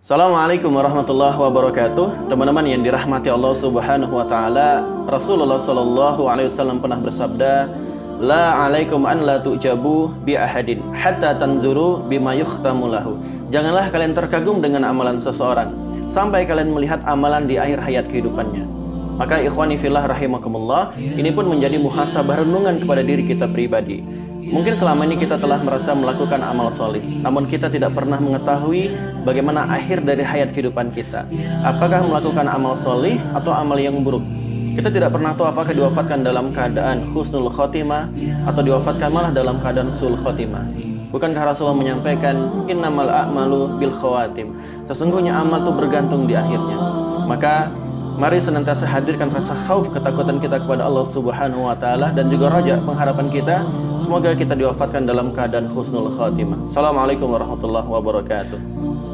Assalamualaikum warahmatullahi wabarakatuh. Teman-teman yang dirahmati Allah Subhanahu wa taala, Rasulullah sallallahu alaihi wasallam pernah bersabda, "La 'alaikum an la tu'jabu bi ahadin hatta tanzuru bima yukhtamu lahu." Janganlah kalian terkagum dengan amalan seseorang sampai kalian melihat amalan di akhir hayat kehidupannya. Maka ikhwani fillah rahimakumullah, ini pun menjadi muhasabah renungan kepada diri kita pribadi. Mungkin selama ini kita telah merasa melakukan amal soleh, namun kita tidak pernah mengetahui bagaimana akhir dari hayat kehidupan kita. Apakah melakukan amal soleh atau amal yang buruk? Kita tidak pernah tahu apakah diwafatkan dalam keadaan husnul khotimah atau diwafatkan malah dalam keadaan sul khotimah. Bukankah Rasulullah menyampaikan innamal a'malu bil khawatim? Sesungguhnya amal itu bergantung di akhirnya. Maka mari senantiasa hadirkan rasa khauf, ketakutan kita kepada Allah Subhanahu wa taala, dan juga raja pengharapan kita semoga kita diwafatkan dalam keadaan husnul khatimah. Assalamualaikum warahmatullahi wabarakatuh.